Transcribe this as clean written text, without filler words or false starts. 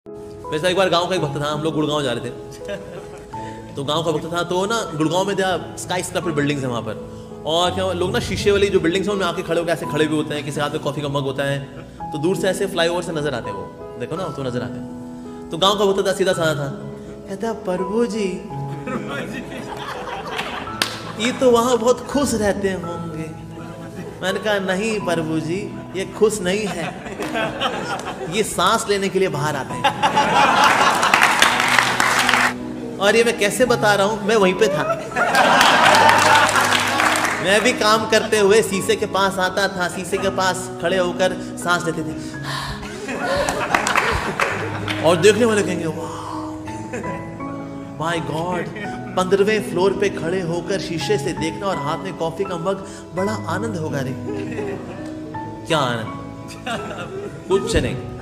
वैसे एक बार गांव का एक भक्त था, हम लोग गुड़गांव जा रहे थे, तो गांव का भक्त था, तो ना गुड़गांव में स्काई स्क्रैपर बिल्डिंग्स है वहाँ पर, और क्या लोग ना शीशे वाली जो बिल्डिंग्स हैं उनमें आके खड़े होकर ऐसे खड़े भी होते हैं, किसी हाथ में कॉफी का मग होता है, तो दूर से ऐसे फ्लाईओवर से नजर आते हैं, वो देखो ना तो नजर आते हैं। तो गाँव का भक्त था, सीधा साधा था, कहता प्रभु जी ये तो वहाँ बहुत खुश रहते होंगे। मैंने कहा नहीं प्रभु जी, ये खुश नहीं है, ये सांस लेने के लिए बाहर आते हैं। और ये मैं कैसे बता रहा हूं, मैं वहीं पे था, मैं भी काम करते हुए शीशे के पास आता था, शीशे के पास खड़े होकर सांस लेते थे, और देखने वाले कहेंगे वाह माय गॉड, 15वें फ्लोर पे खड़े होकर शीशे से देखना और हाथ में कॉफी का मग, बड़ा आनंद होगा रे। क्या आनंद, कुछ नहीं।